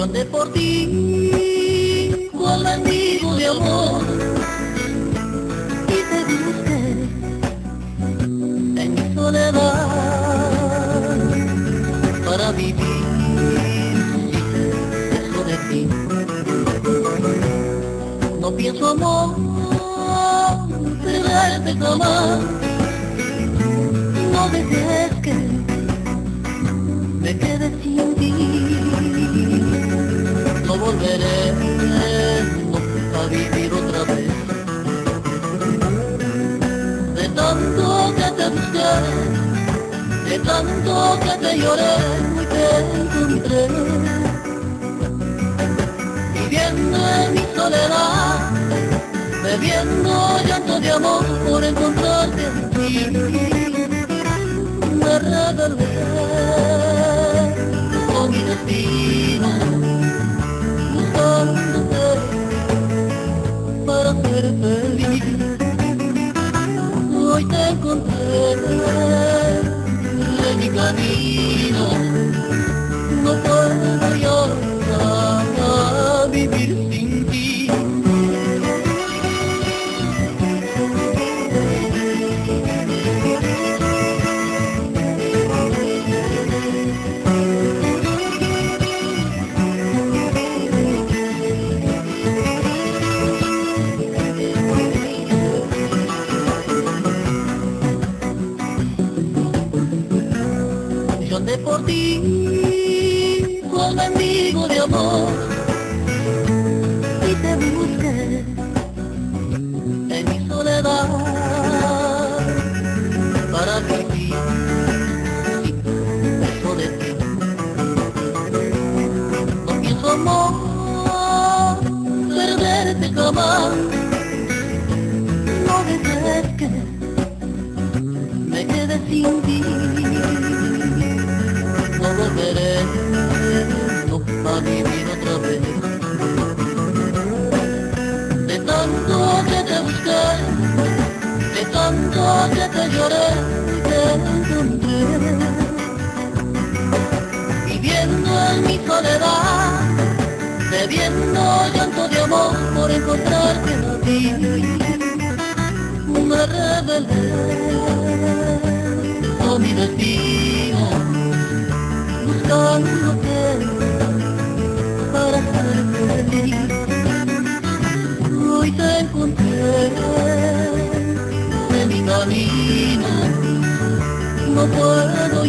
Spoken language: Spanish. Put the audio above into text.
Yo andé por ti, cual mendigo de amor, y te busqué en mi soledad para vivir lejos de ti. No pienso, amor, perderte jamás. No dejes que me quede sin ti. No volveré a vivir otra vez. De tanto que te busqué, de tanto que te lloré, y te encontré viviendo en mi soledad, bebiendo llanto de amor por encontrarte en ti. Me rebelé con mi destino, buscándote para ser feliz. Hoy te encontré en mi camino, no puedo yo vivir sin ti. Yo andé por ti, cual mendigo de amor, y te busqué en mi soledad para vivir lejos de ti. No pienso, amor, perderte jamás. No dejes que me quede sin ti. No volveré a vivir otra vez. De tanto que te busqué, de tanto que te lloré, te encontré viviendo en mi soledad, bebiendo llanto de amor por encontrarte a ti. Me rebelé con mi destino, buscándote para ser feliz. Hoy te encontré en mi camino, no puedo